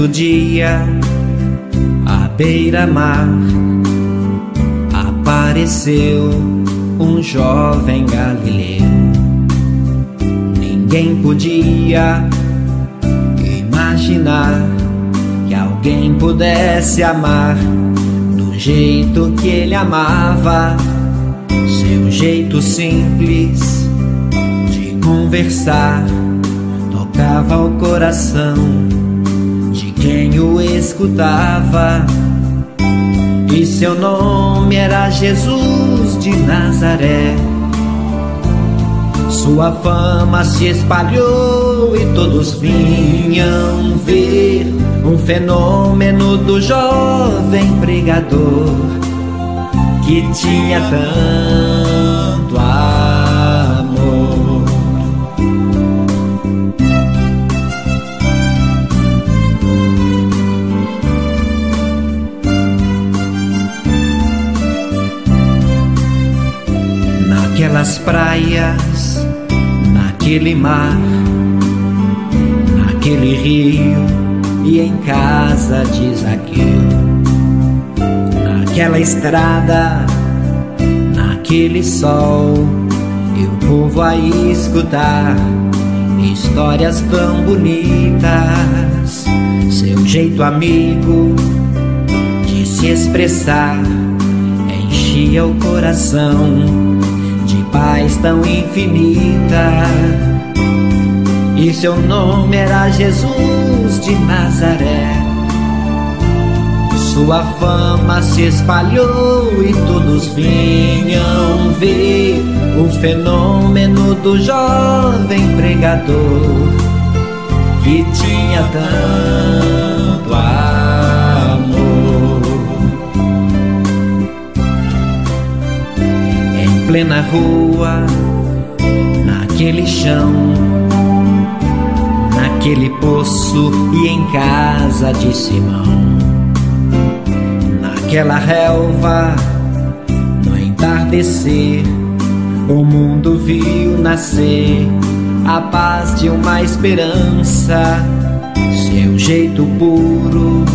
certo dia, à beira-mar, apareceu um jovem galileu. Ninguém podia imaginar que alguém pudesse amar do jeito que ele amava. Seu jeito simples de conversar tocava o coração de quem o escutava. E seu nome era Jesus de Nazaré. Sua fama se espalhou e todos vinham ver um fenômeno do jovem pregador que tinha tanto amor. Naquelas praias, naquele mar, naquele rio e em casa de Zaqueu, naquela estrada, naquele sol, e o povo a escutar histórias tão bonitas. Seu jeito amigo de se expressar enchia o coração de paz tão infinita. E seu nome era Jesus de Nazaré. Sua fama se espalhou e todos vinham ver o fenômeno do jovem pregador que tinha tanto amor. Em plena rua, naquele chão, naquele poço e em casa de Simão, naquela relva, no entardecer, o mundo viu nascer a paz de uma esperança. Seu jeito puro